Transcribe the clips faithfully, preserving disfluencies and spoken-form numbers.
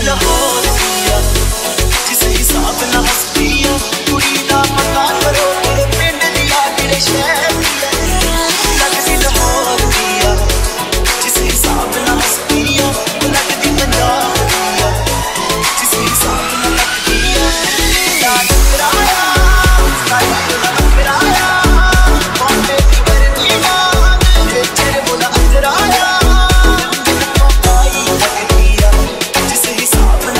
जिस हिसाब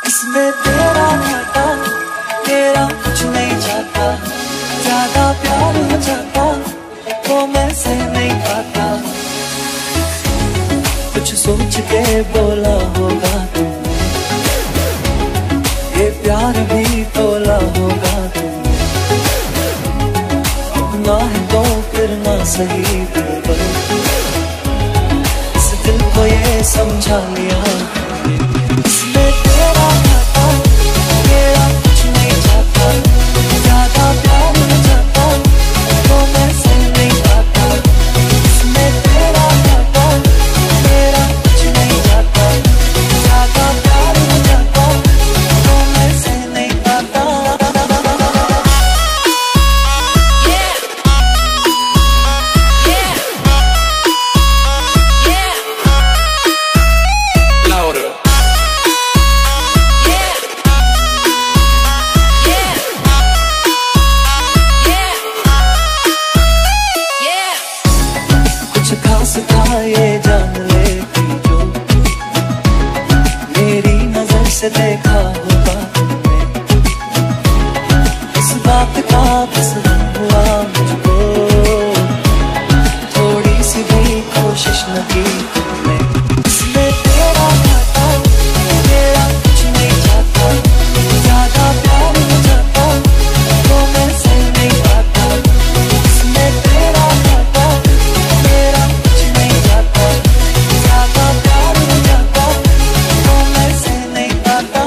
इसमें तेरा घाटा, तेरा कुछ नहीं जाता, ज्यादा प्यार हो जाता वो मैं सह नहीं पाता। कुछ सोच के बोला होगा तुमने, ये प्यार भी तोला होगा तुमने। अपना है तो फिर ना सही दिलबर, इस दिल को ये समझा लिया। इसमें तेरा घाटा, तेरा कुछ नहीं जाता, ज्यादा प्यार हो जाता तो मैं सह नहीं पाता। इसमें तेरा घाटा, तेरा कुछ नहीं जाता, ज्यादा प्यार हो जाता तो मैं सह नहीं पाता। ये जान लेती जो मेरी नजर से देखा होगा तुमने, इस बात का बस हुआ मुझको, थोड़ी सी भी कोशिश न की तुमने। इसमें तेरा घाटा, तेरा कुछ नहीं जाता, ज्यादा प्यार हो जाता तो मैं सह नहीं पाता। इसमें तेरा घाटा, तेरा कुछ नहीं जाता, ज्यादा प्यार हो जाता तो मैं सह नहीं पाता।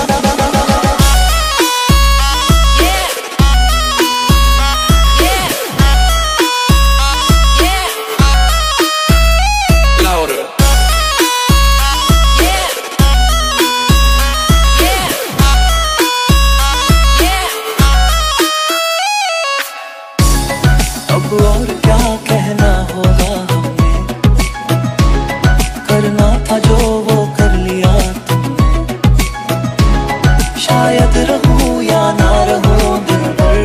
अब और क्या कहना होगा हमें, करना था जो वो कर लिया तुमने। शायद रहूं या ना रहूं दिलबर,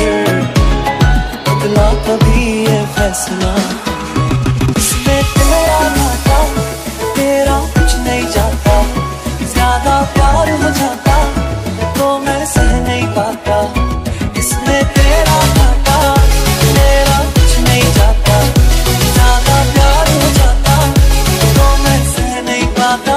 बदला कभी ये फैसला तुमने। इसमें तेरा घाटा, तेरा कुछ नहीं जाता, ज्यादा प्यार हो जाता तो मैं सह नहीं पाता। इसमें तेरा घाटा, तेरा कुछ नहीं जाता, ज्यादा प्यार हो जाता तो मैं सह नहीं पाता।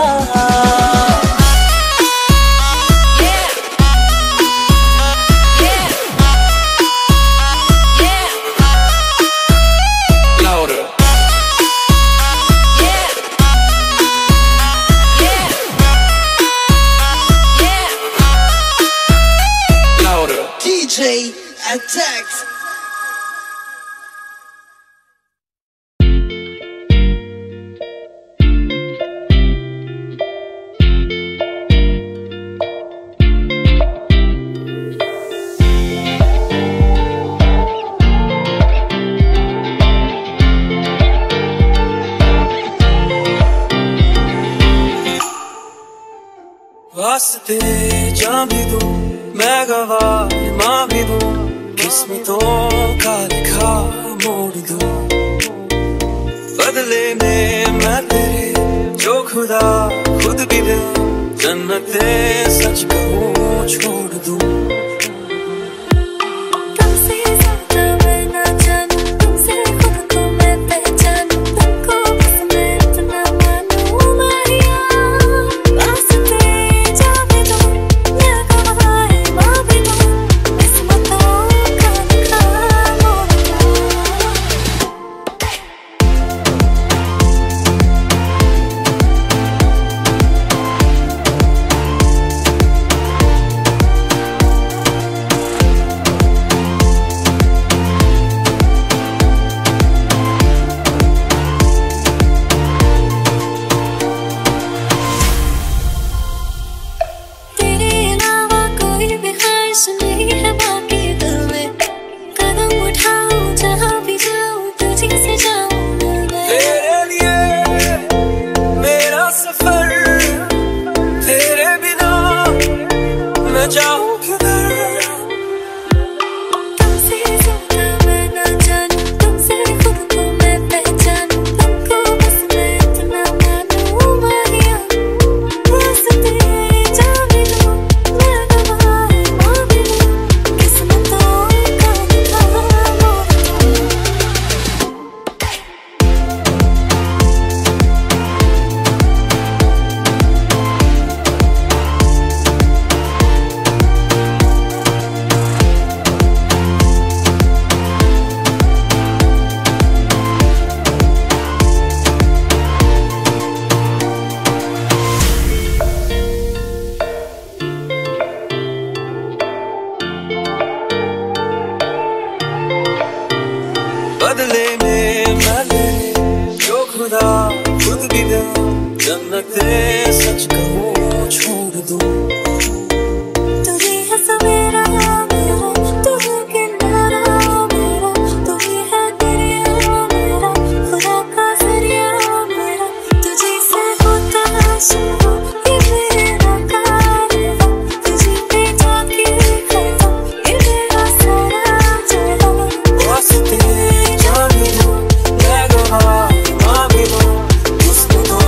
D J Attacks. वास्ते जा भी दूं मैं गवाह माँ भी दूं, किस्मतों का लिखा मोड़ दूं। बदले में मैं तेरे जो खुदा खुद भी दे, जन्नते सच कहूँ छोड़ दूं। जन्नते सच कहूँ छोड़ दूँ। तू ही है सवेरा मेरा, तू है किनारा मेरा, तू ही है दरिया मेरा, खुदा का जरिया मेरा। तुझे से होता है शुरू ये मेरा कारवां, तुझे पे जाके खत्म ये मेरा सारा जहां। वास्ते जान दूँ मैं गवाह मांग लूँ, उसको दो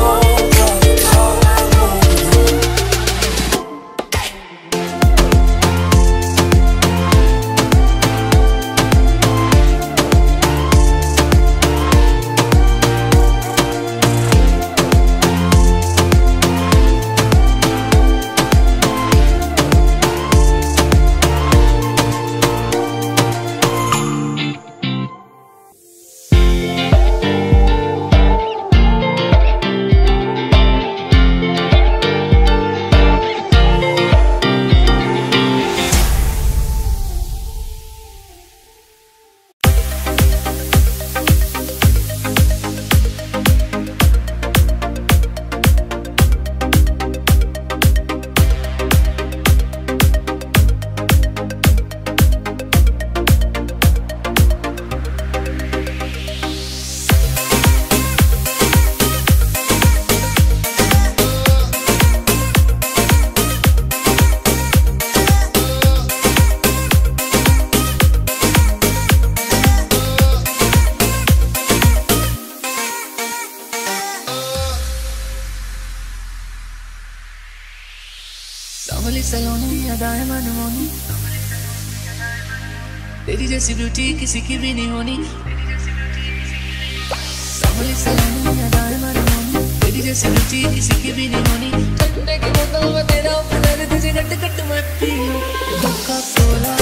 सांवली सलोनी अदाएं मनमोनी, तेरी जैसी ब्यूटी किसी की भी नहीं होनी। सांवली सलोनी अदाएं मनमोनी, तेरी जैसी ब्यूटी किसी की भी नहीं होनी। ठंडे की बोतल में तेरा अपना तुझे गट गट मैं पी लूं। कोका कोला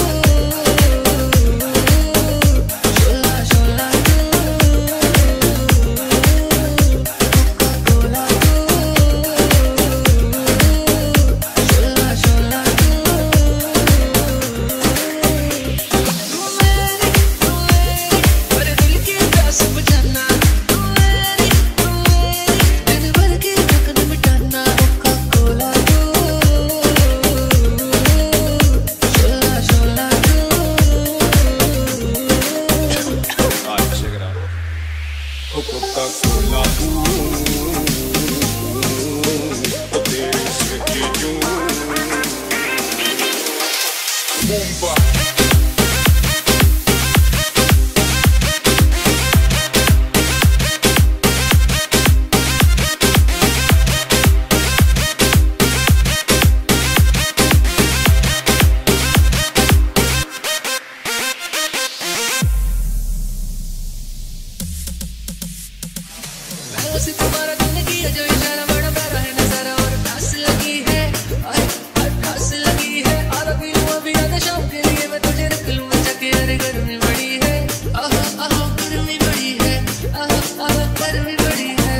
तुम्हारा दिल किया जो इशारा बड़ा प्यारा है नजारा और प्यास लगी है, प्यास लगी है। और अभी हुआ भी आधा शाम के लिए मैं तुझे रख लूं बचा के। अरे गर्मी बड़ी है, आह आह गर्मी बड़ी है, आह आह गर्मी बड़ी है।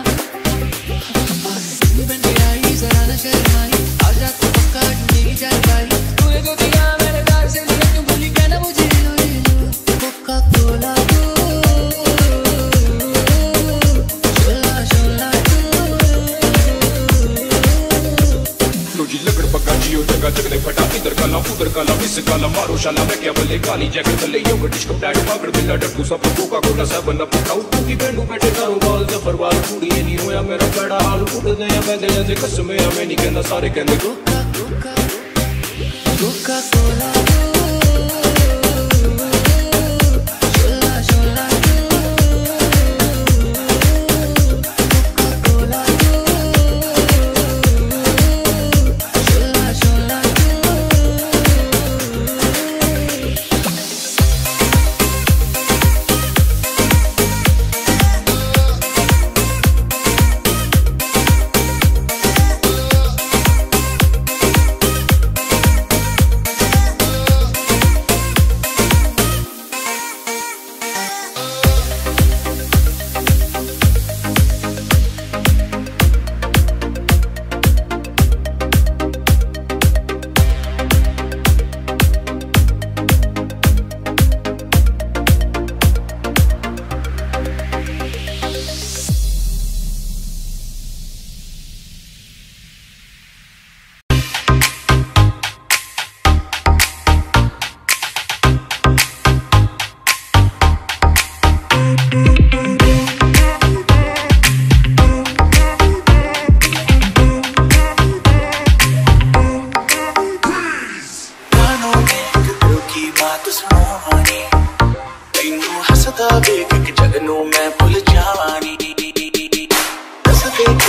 बन के आई जरा न शर्माई, आज रात को पक्का नहीं जा पाई। तूने जो दिया मैंने प्यार से लिया, क्यों भूली कहना मुझे लो लो। कोका कोला जगदे फटा इधर काला उधर काला इस काला मारो शाला मैं क्या बल्ले काली जैकेट तले यो गटिश कप डैड पागड़ बिल्ला डट्टू सब कोका कोला सब बन्ना पकाऊ तू की बेंडू बैठे तारो बाल जफर बाल कुड़ी नहीं होया मेरा बड़ा हाल उड़ दे या मैं दे जे कसम है मैं नहीं कहना सारे कहंदे कोका कोका कोका कोला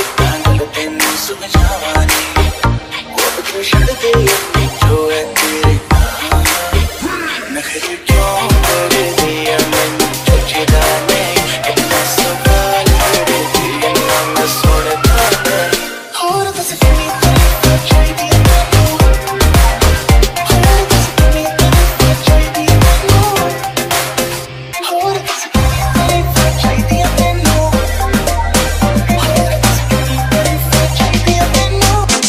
गल तेन समझावानी वो तू छड़ दे जो है तेरे नखरे क्यों कर दिया मैंने चुचेदा नहीं इतना सवाल कर दिया ना मैं सुनता नहीं और तो से तेरी तरफ चाहिए मैनू और तो से तेरी तरफ चाहिए मैनू और तो से तेरी तरफ चाहिए मैनू और तो से तेरी तरफ चाहिए मैनू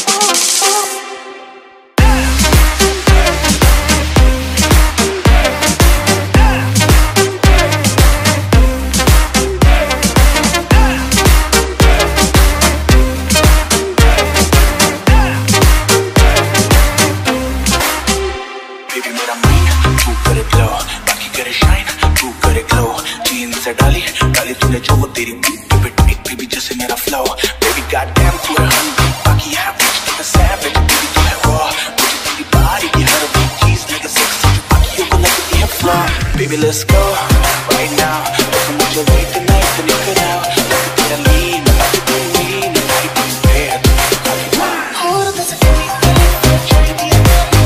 डाली डाली तूने जो वो तेरी बीट पे ट्विक बेबी जैसे मेरा फ्लो बेबी गॉडडैम तू है हंग्री बाकी है बीच तो मैं सैवेज बेबी तू है रॉ मुझे तेरी बॉडी की हर वो चीज लगे सेक्सी बाकियों को लगती है flaw baby let's go right now तो मुझे लेट नाइट तो निकल आओ लग तेरा लीन लग तेरी लीन लाइट पे और तो से तेरी तरफ चाहिए मैनू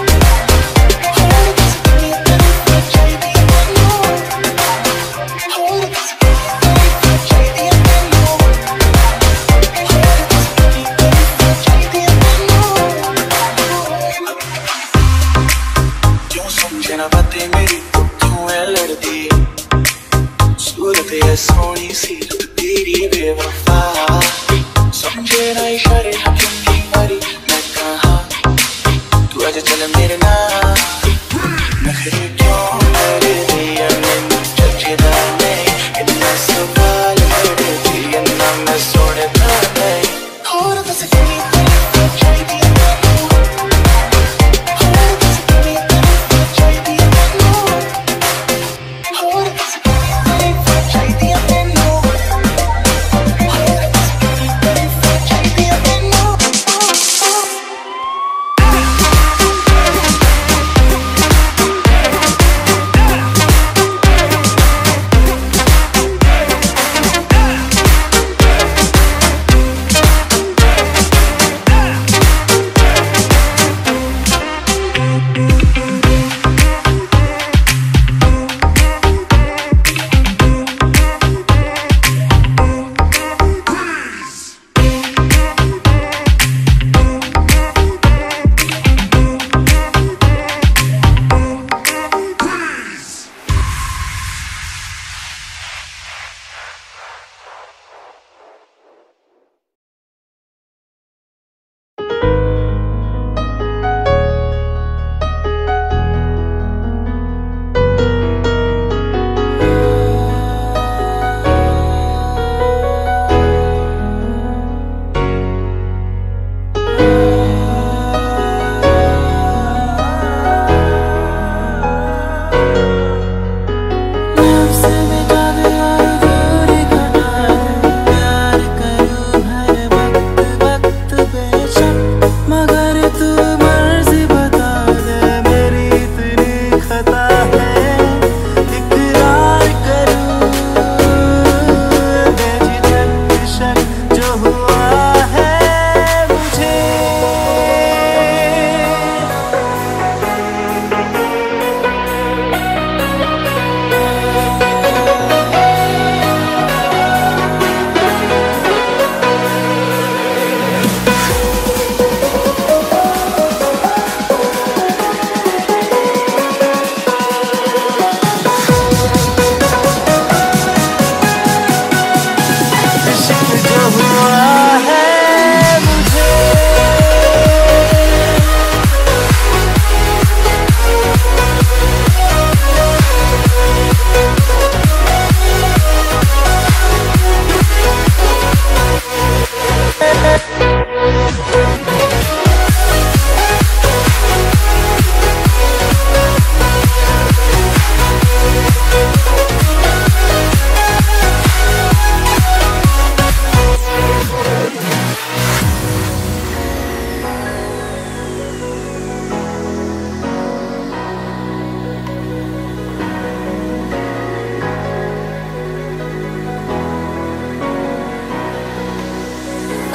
और तो से तेरी तरफ चाहिए मैनू बातें मेरी क्यों है लड़ती सूरत है सोनी सी तेरी बेवफा समझे ना इशारे ना क्यों मरी मैं कहाँ तू आजा चल मेरे नाम नखरे क्यों कर दिया मैंने चचेदा नहीं इतना सवाल कर दिया ना मैं सुनता नहीं और तो से तेरी तरफ चाहिए मैनू और तो से तेरी तरफ चाहिए मैनू और तो से तेरी तरफ चाहिए मैनू और तो से तेरी तरफ चाहिए मैनू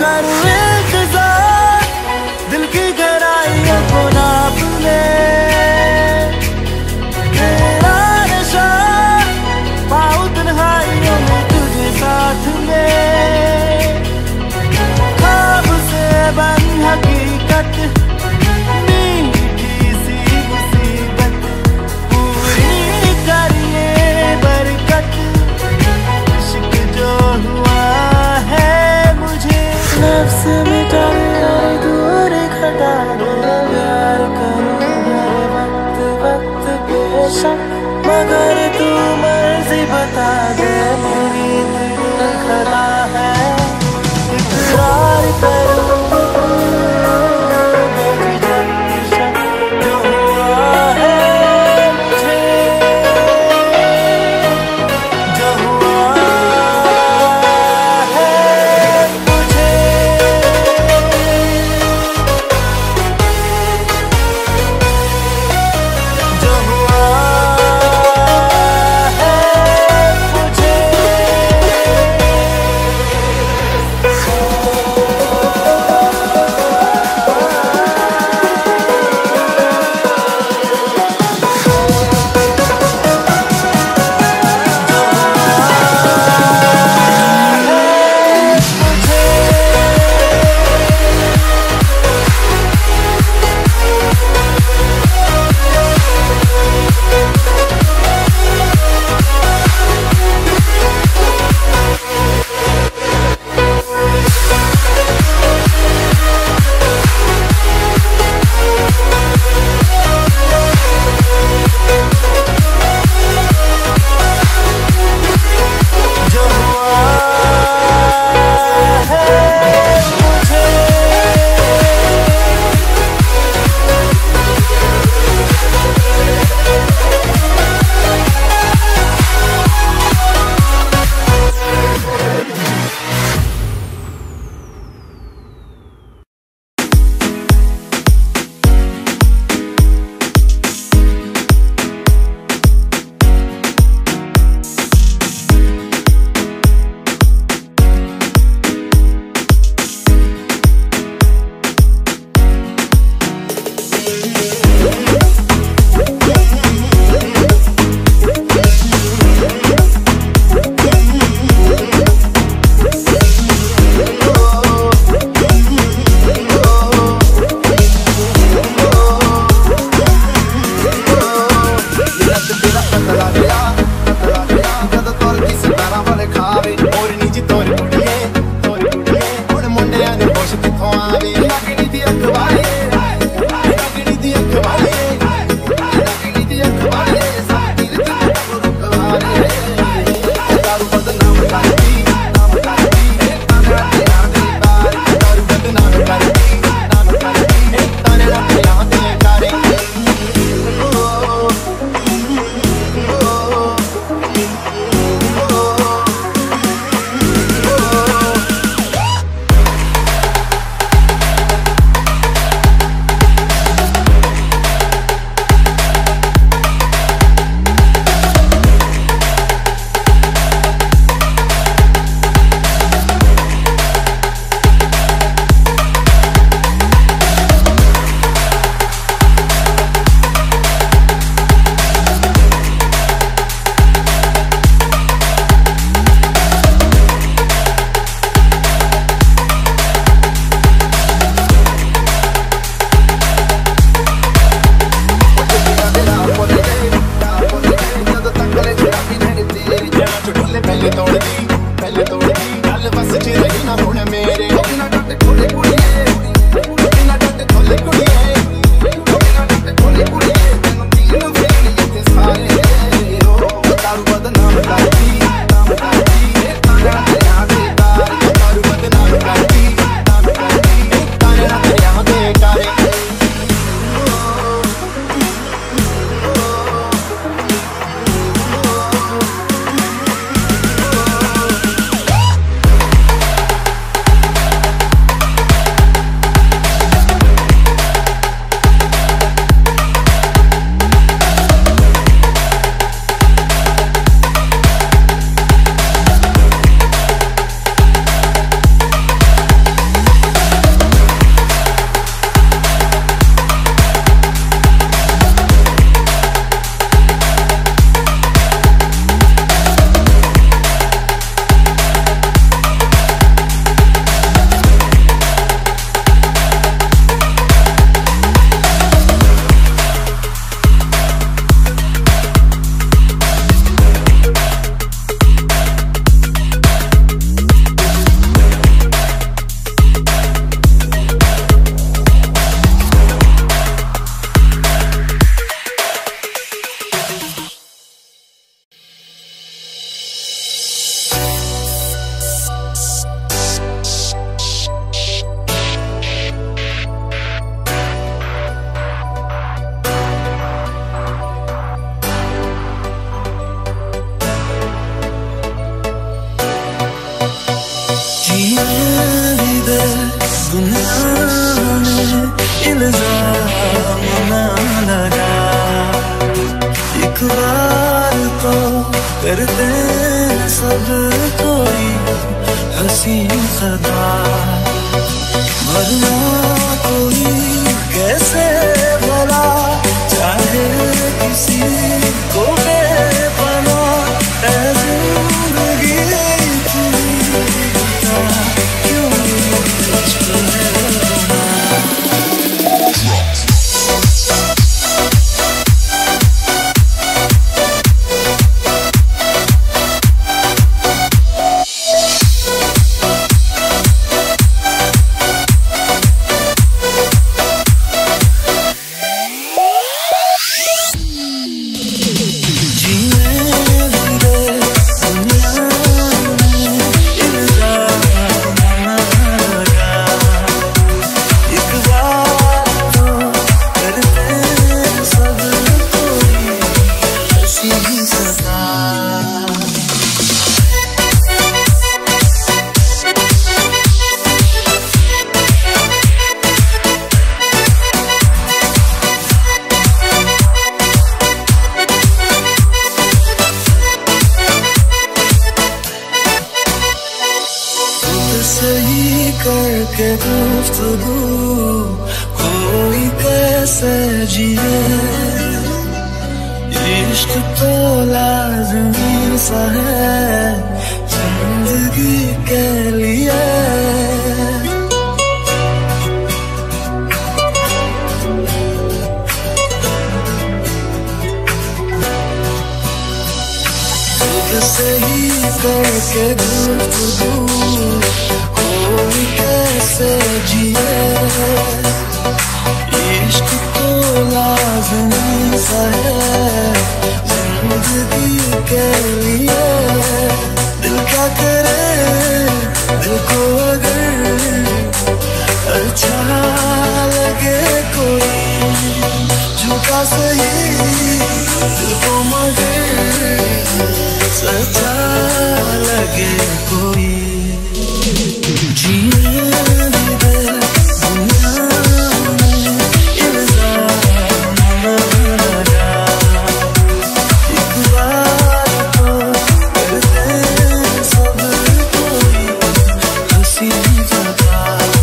करूं इंतजार, दिल की गहराइयों को नाप ले तेरा नशा, पाऊं तन्हाइयों में तुझे साथ में, ख्वाब से बन हकीकत, मीठी सी मुसीबत पूरी करिए बरकत, इश्क जो हुआ है मुझे नफ्स मिटा कर दूर घटा दे, प्यार करूं हर वक्त वक्त बेशक, मगर तू मर्जी बता दे, मेरी दिल खता है इकरार करूं बेझिझक, जो हुआ है मुझे, जो हुआ है मुझे, जो हुआ दुनिया में इल्जाम ना लगा, एक बार तो करते सब कोई हंसी सदा, वरना कोई कैसे भला चाहे किसी को बेपनाह है जिंदगी तू बता, क्यों इश्क है सही करके गुफ्तगू कोई कैसे जिए, इश्क तो लाज़मी सा है जिंदगी के लिए, खुद सही करके गुफ्तगू कोई कैसे जिए, इश्क तो लाज़मी सा है जिंदगी के लिए, दिल क्या करे दिल को अगर अच्छा लगे कोई, झूठा सही दिल को मगर सच्चा लगे कोई, जीने भी दे दुनिया में इल्जाम ना लगा, एक बार तो करते सब कोई हंसी सदा,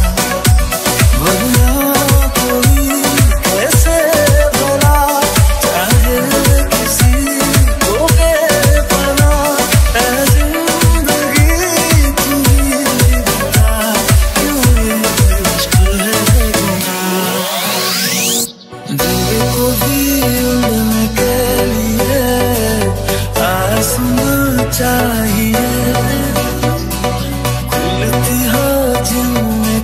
वरना कोई कैसे भला चाहे किसी को बेपनाह है जिंदगी तू बता, क्यों इश्क है गुनाह, दिल को भी उड़ने के लिए आसमां चाहिए, खुलती हो जिनमें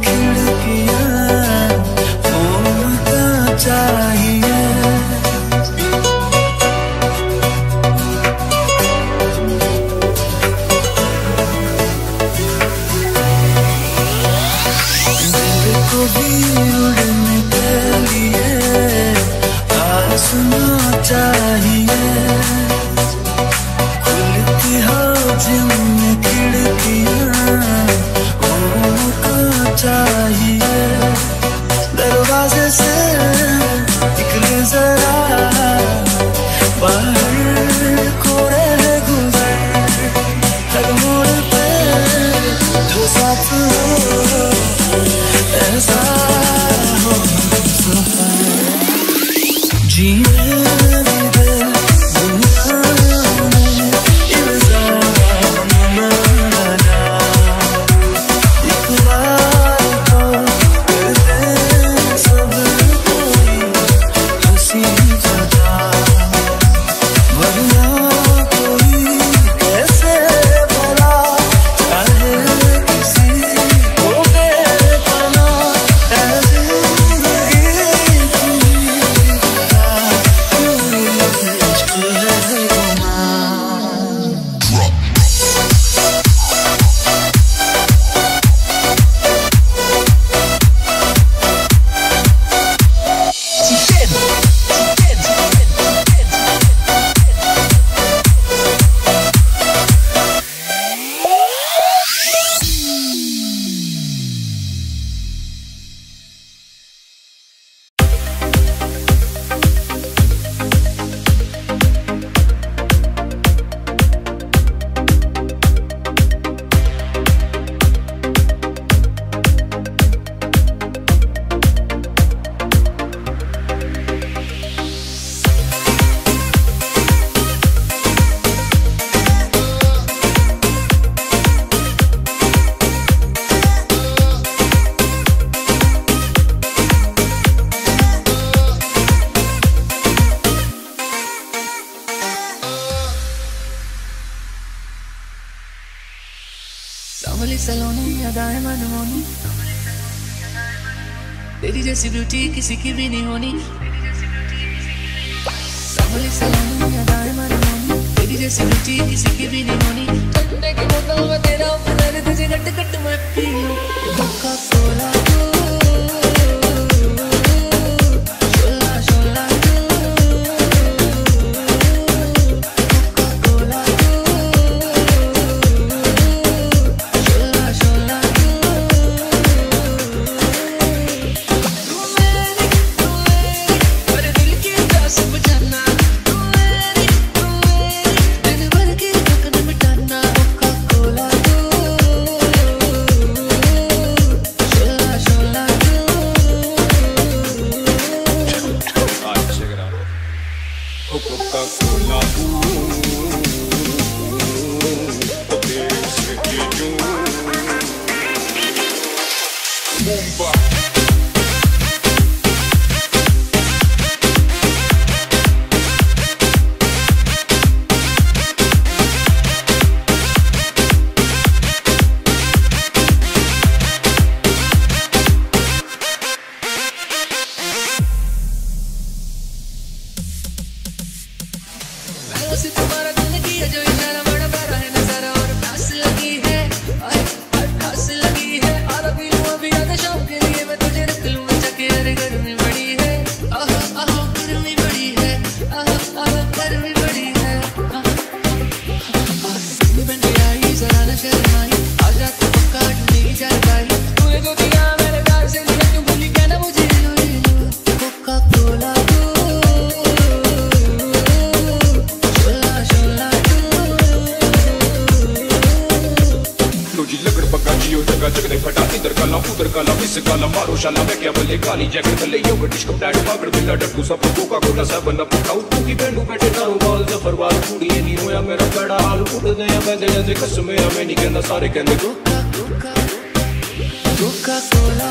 तेरी जैसी ब्यूटी किसी की भी नहीं होनी, सांवली सलोनी अदाएं मनमोहनी, तेरी जैसी ब्यूटी किसी की भी नहीं होनी। ठंडे की बोतल में तेरा प्यार तुझे घट घट मैं पी लूं। कोका कोला शाला मैं क्या बोले काली जैकेट ले योग डिस्को डाड पागड़ बिल्ला डक्कू सब कोका कोला सब न पकाऊ तू की बेंडू बैठे तारो बाल जफरवाल कुड़ी नहीं होया मेरा बड़ा हाल उड़ दे बंदे दे कसम मैं नहीं कहंदा सारे कहंदे कोका कोका कोका कोला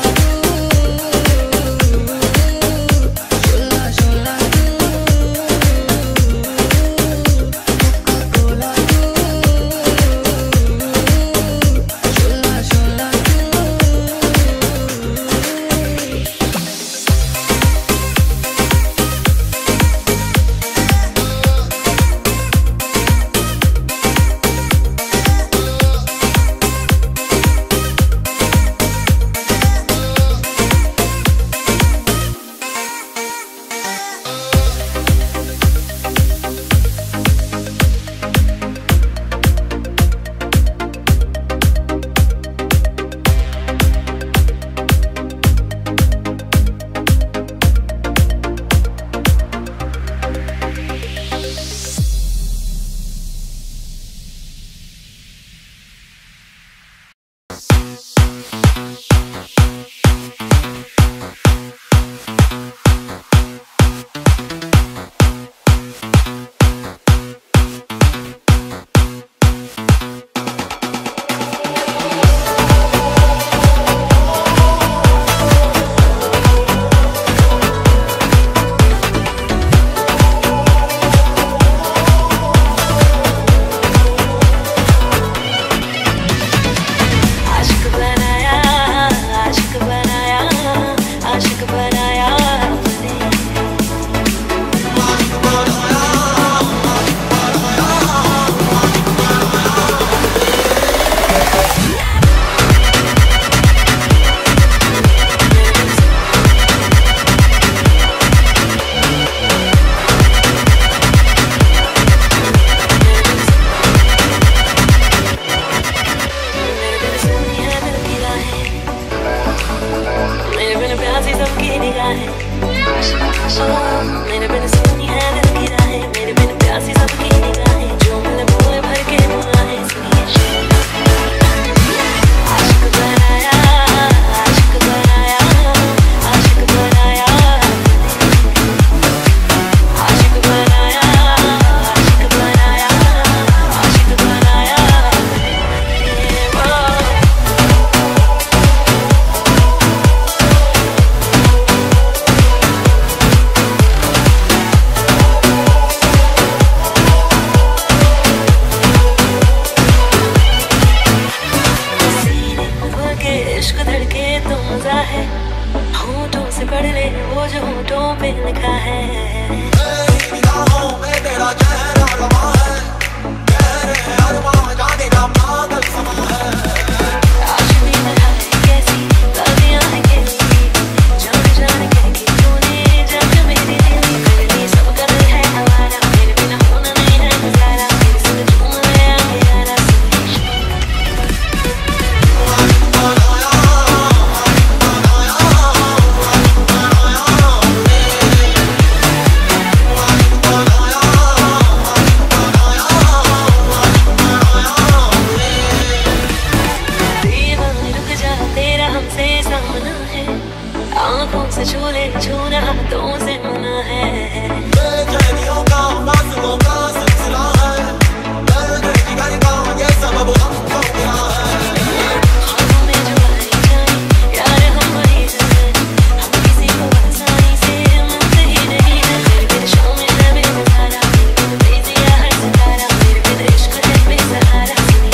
होठों से पढ़ ले वो जो होठों पे लिखा है। निगाहों में तेरा चेहरा लगा है, गहरे अरमां जाने का पागल समा है। आशमी में है कैसी बातियां हैं कैसी, जान जान कह के तूने जान मेरे दिल की कर ली। सब कर है हवाला, मेरे बिना होना नहीं है गुजारा। मेरे संग झूम ले आगे यारा आँखों से छूले छूना हाथों से मना है। बेचैनियों का फासलों का सिलसिला है, दर्द जिगर का ये सबब हमको मिला है। ख्वाबों में जो आई जाए यार हम वही हैं, हम किसी को आसानी से मिलते ही नहीं है। मेरे बिन शाम में है बेसहारा, मेरे बिन बेजिया है सितारा, मेरे बिन इश्क है बेसहारा।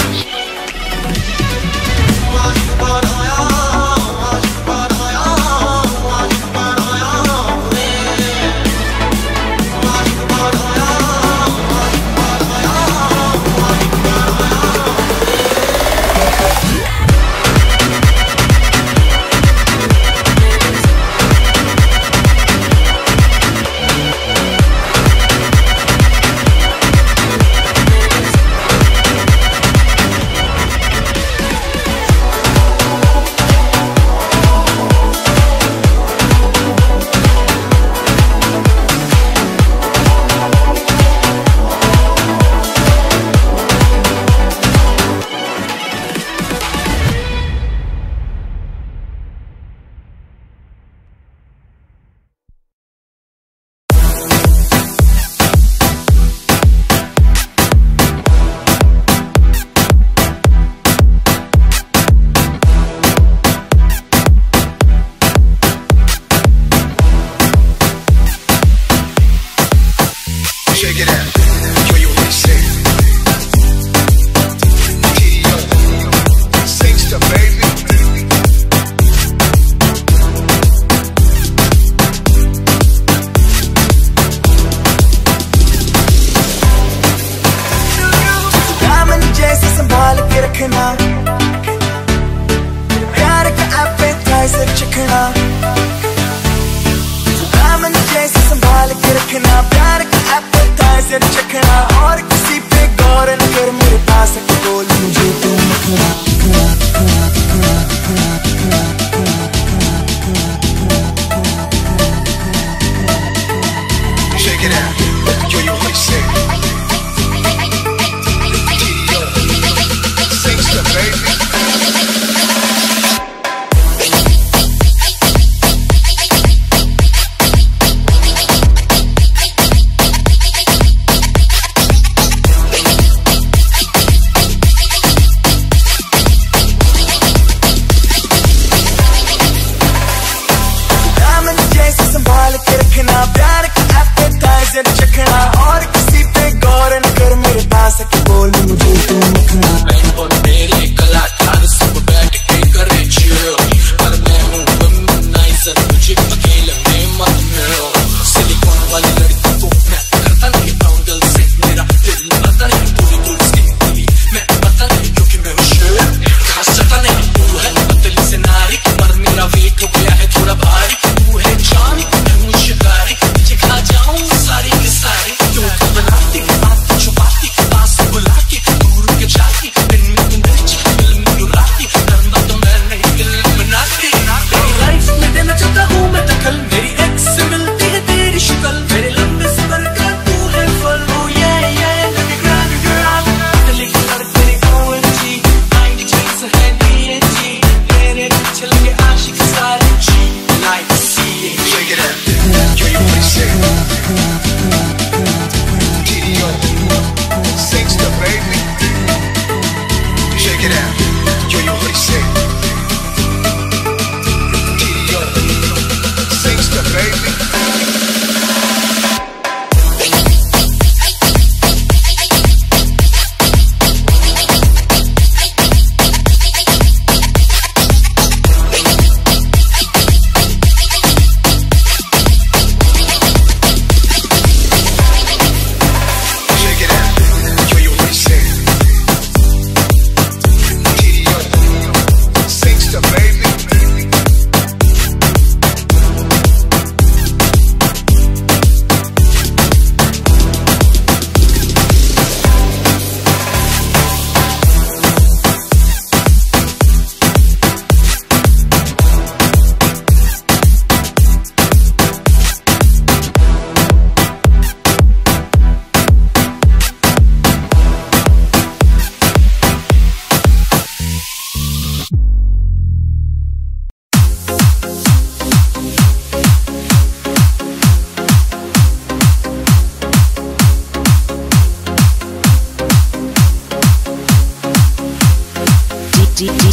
प्यार का एपेटाइजर चखना, दामन जैसे संभाल के रखना। प्यार का एपेटाइजर चखना और किसी पे गौर न कर, मेरे पास आके बोल मुझे तुम रखना। Check it out, yo yo what you say? Baby. दामन जैसे संभाल के रखना, प्यार का एपेटाइजर चखना और किसी पे गौर न कर, मेरे पास आके बोल मुझे तुम रखना। मेरे कलाकार सब बैठ के करे चिल, पर मैं हूँ वुमनाइजर, मुझे अकेले में मत मिलो। सिलिकॉन वाली लड़की को मैं करता नहीं बाउंडल से, मेरा दिल पता नहीं पूरी दूर से मिली, मैं पता नहीं क्योंकि मैं हूँ शेर, खास चता नहीं तू है पतली से नारी, पर मेरा वेट हो गया है थोड़ा भारी। तू है जान मैं हूँ शिकारी, तुझे खा जाऊँ सारी की सारी। क्यों तू बनाती बात छुपाती, पास बुला के दूर के जाती, दिन में तुम मिर्ची दिल में डुराती, करना तो मैं नहीं दिल बनाती। तेरी लाइफ में देना चाहता हूँ मैं दखल, मेरी एक्स से मिलती है तेरी शक्ल, मेरे लंबे सफर का तू है फल। Oh yeah yeah, let me grab you girl, Delhi की लड़की तेरी O M G, माइंड जैसे है D N G, तेरे पीछे लगे आशिक सारे G like C A. Check it out, yo yo what you say? T D O, Singster baby. Check it out, yo yo what you say? T D O, Singster baby.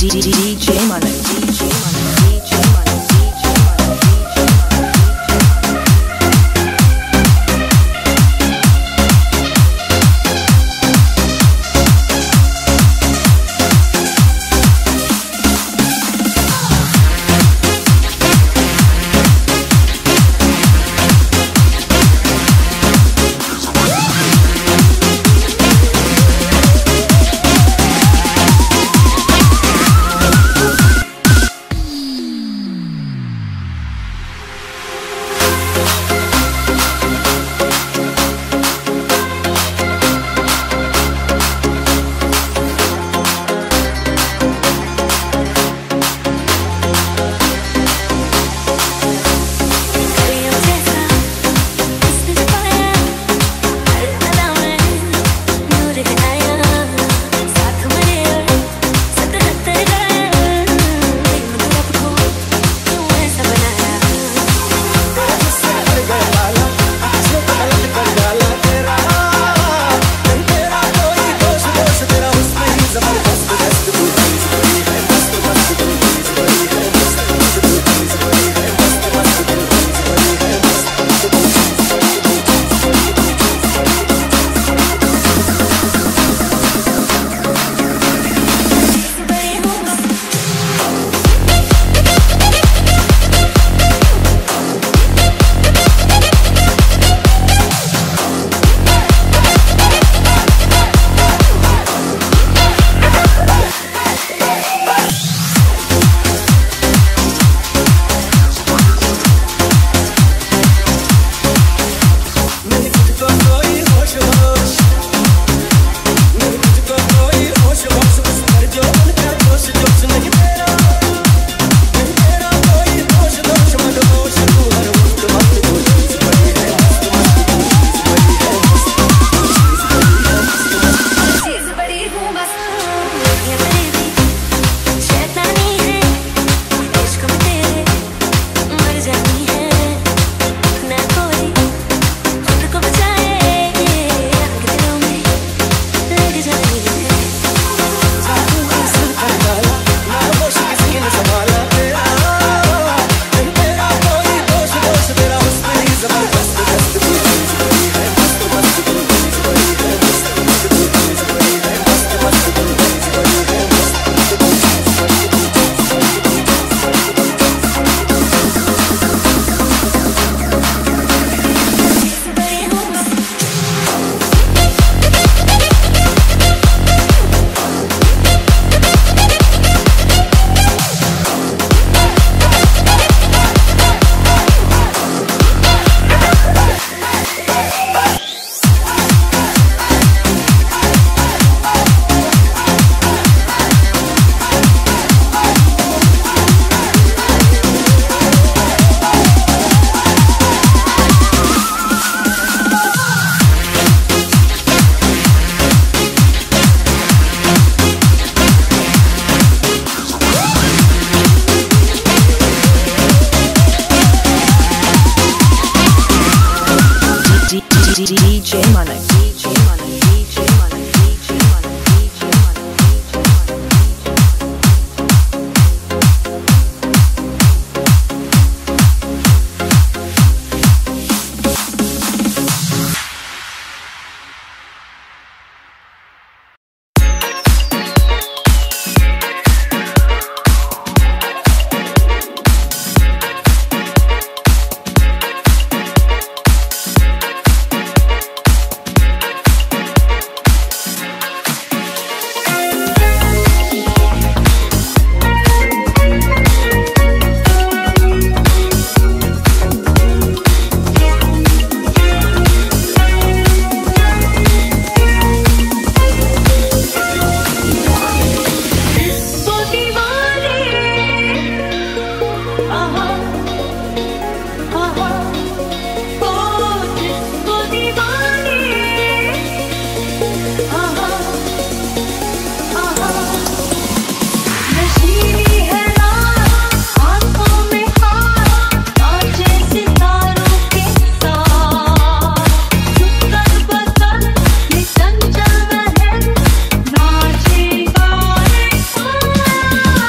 Thank you.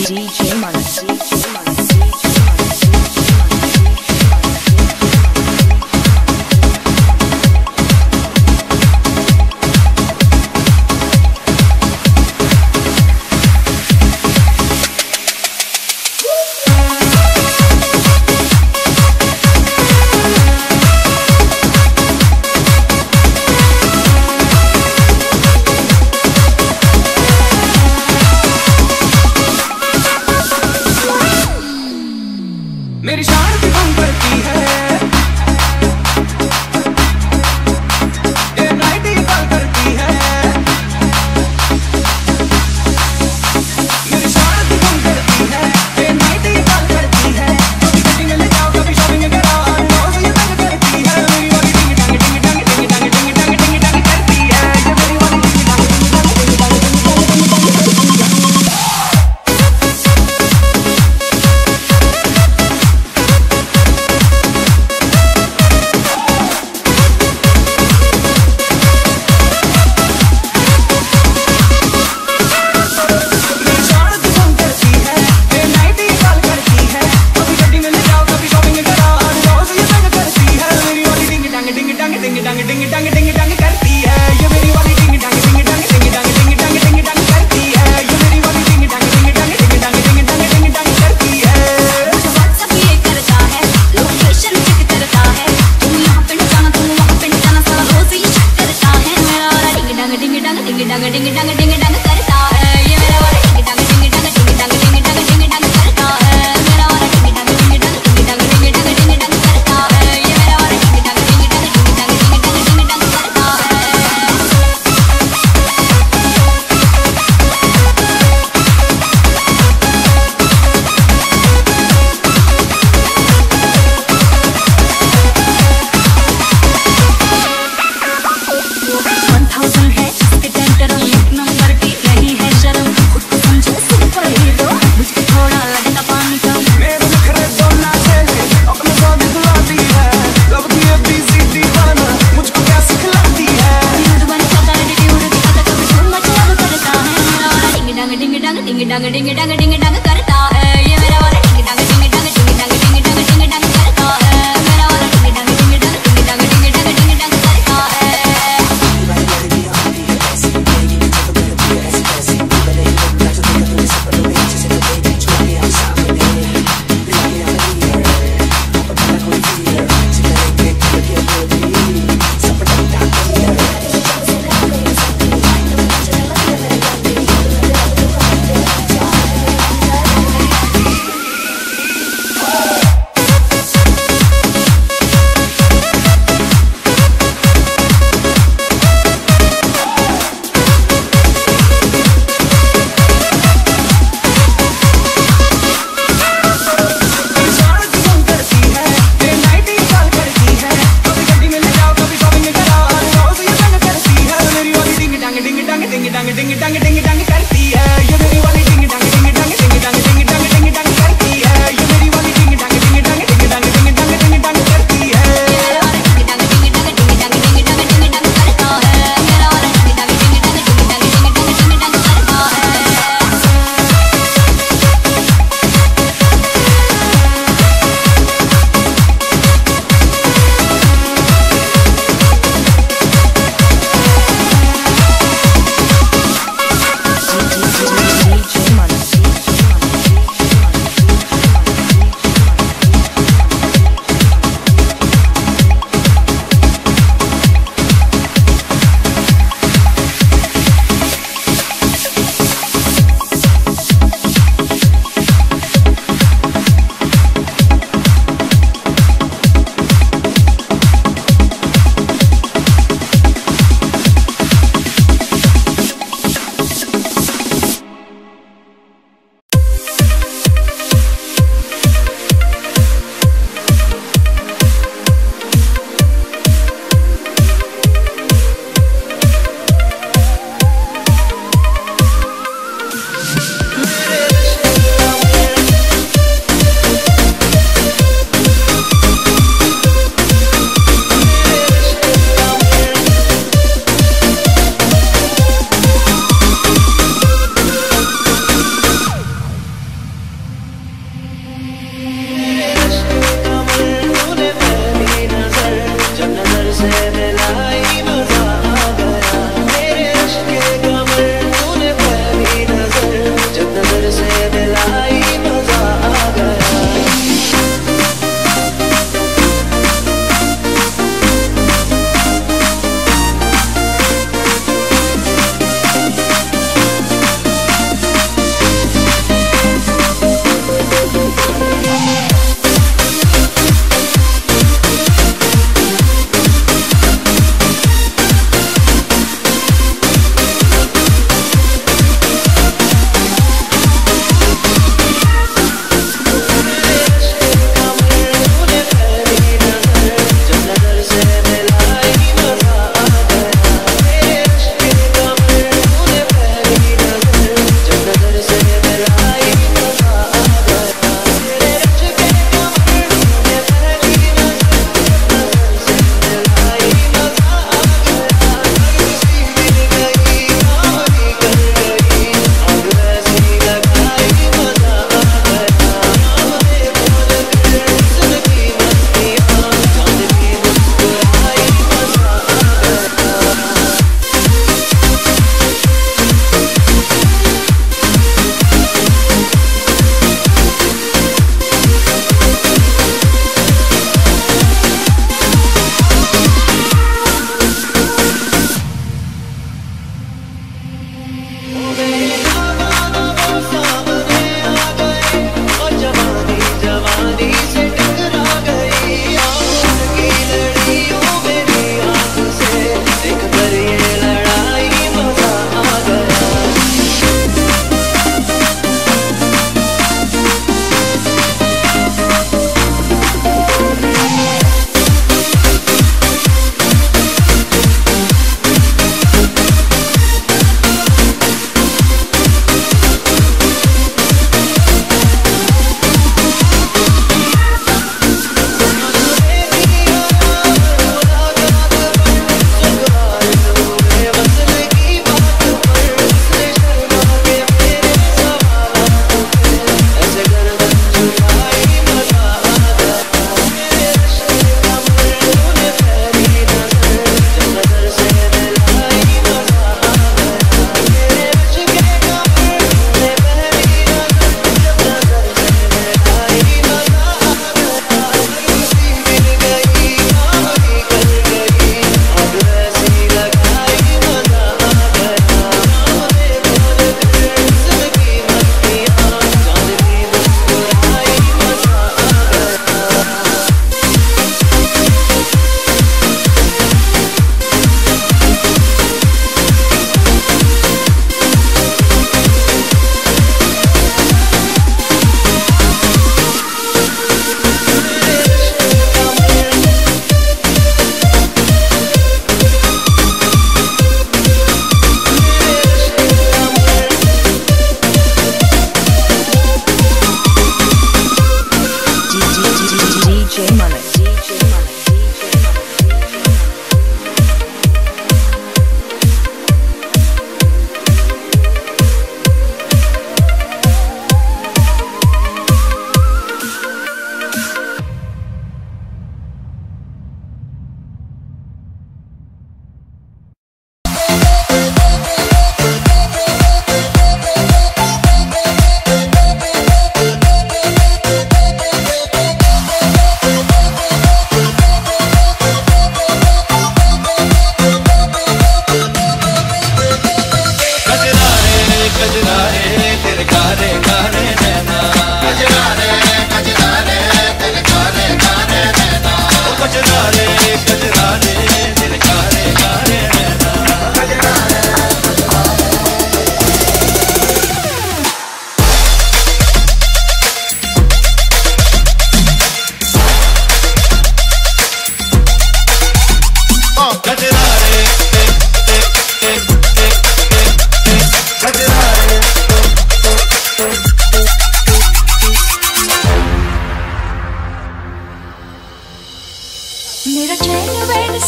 मेरी शान भी कम करती है day night ही call करती है मेरी शान भी कम करती है डे नाइट ही कॉल करती है कभी कटिंग ले जाओ कभी शॉपिंग कराओ हर रोज ये तंग करती है मेरी वाली डिंग डंग डिंग डंग डिंग डंग डिंग डंग डिंग डंग करती है ये मेरी वाली डिंग डंग डिंग डंग डिंग डंग डिंग डंग करती है। डंग डिंग डंग डिंग डंग करता है ये मेरा वाला डिंग डंग डिंग डंग डिंग डंग डिंग डंग डिंग डंग करता है मेरा वाला डिंग डंग डिंग डंग डिंग डंग डिंग डंग डिंग डंग करता है।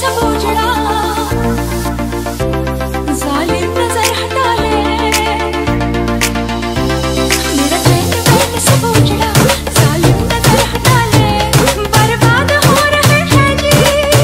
सब उजड़ा, जालिम नजर हटा ले, मेरा चैन वैन सब उजड़ा, जालिम नजर हटा ले, बर्बाद हो रहे हैं जी,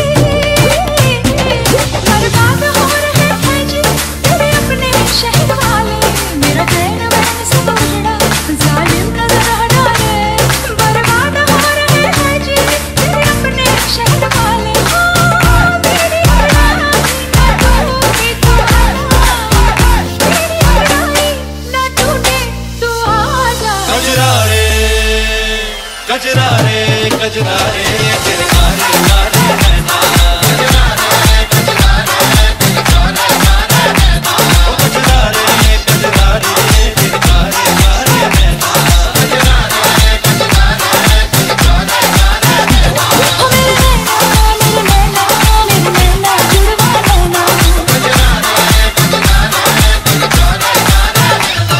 बर्बाद हो रहे हैं जी तेरे अपने शहर वाले, मेरा चैन वैन सब उजड़ा, जालिम नजर हटा ले, बर्बाद हो रहे हैं जी तेरे अपने शहर वाले। हाँ, मेरी लड़ाई ना टूटे तू आजा, मेरी लड़ाई ना टूटे तू आजा। कजरा रे कजरा रे कजरा रे तेरे कारे कारे नैना, कजरा रे कजरा रे तेरे कारे कारे नैना, ओ कजरा रे कजरा रे तेरे कारे कारे नैना, कजरा रे कजरा रे तेरे कारे कारे नैना, ओ मेरे नैना मेरे नैना मेरे नैना जुड़वा लेना, कजरा रे कजरा रे तेरे कारे कारे नैना।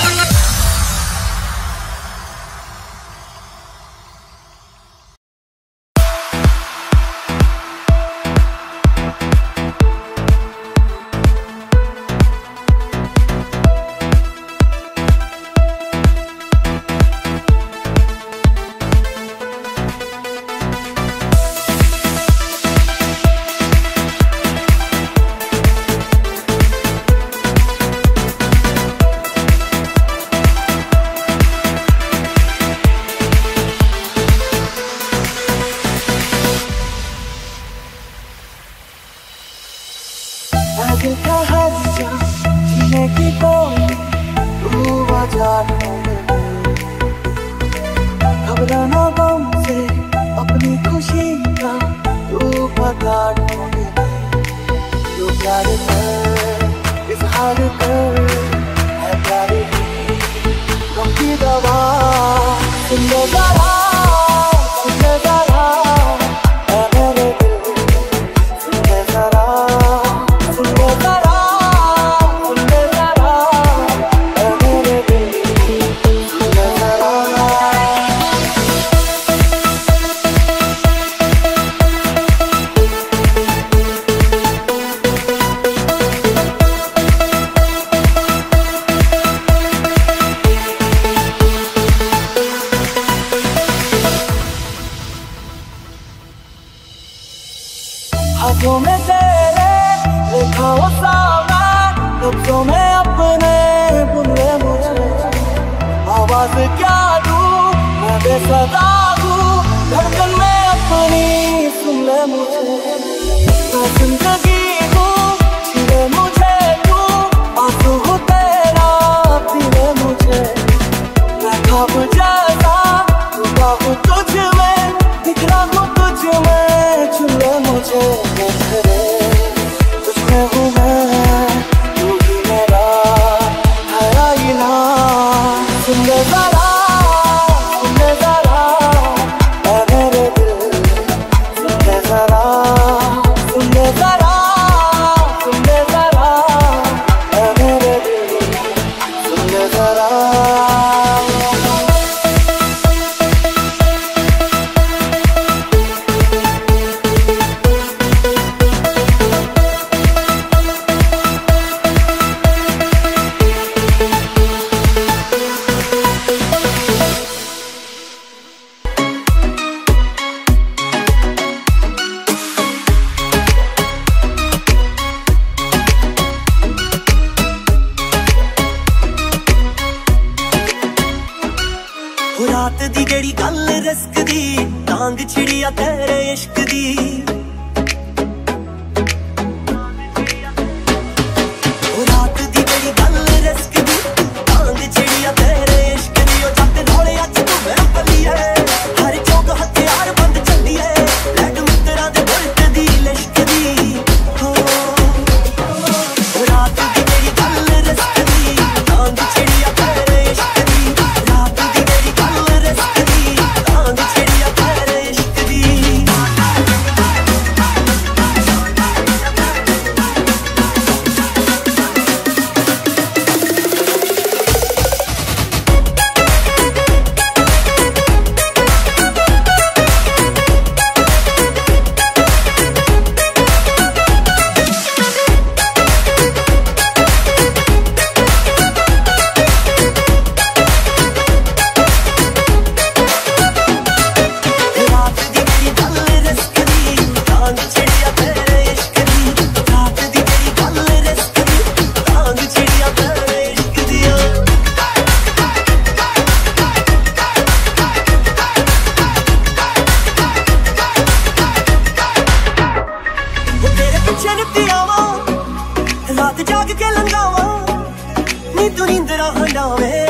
आगे का हर जा जीने की कोई तू वजह ढूंढ ले, घबराना गम से अपनी खुशी का तू पता ढूंढ ले, जो प्यार कर इजहार कर है प्यार की गम की दवा, सुन ले जरा सुन ले जरा ऐ मेरे दिल, सुन ले जरा सुन ले जरा सुन ले जरा ऐ मेरे दिल, सुन ले जरा। हाथों में तेरे लिखा वो सामान, लफ्जों में अपने बुन ले मुझे, आवाज क्या दूं मैं बेसदा दूं, धड़कन में अपनी सुन ले मुझे, मैं जिंदगी हूँ छीने मुझे तू, आंसू हूँ तेरा पीने मुझे, मैं ख्वाब जैसा डूबा हूँ तुझ में, बिखरा हूँ तुझ में, छू ले मुझे तुझ में हूँ मैं, तू ही मेरा है आईना, सुन ले जरा सुन ले जरा ऐ मेरे दिल, सुन ले जरा सुन ले जरा सुन ले जरा ऐ मेरे दिल, सुन ले जरा। रात दी जेड़ी गल रिस्क दी, टांग छिड़िया तेरे इश्क दी, रात दी जेड़ी गल रिस्क दी, टांग छिड़िया तेरे इश्क दी, ओ जट रोले अच तू मैं पली है, हर चौक हथियार बंद चली है, लैग मित्रा दे बुलट दी लिश्क दी, हो रात दी जेड़ी गल रिस्क दी, टांग छिड़िया तेरे इश्क दी, रात दी जेड़ी गल रिस्क दी, टांग छिड़िया तेरे इश्क दी। जावे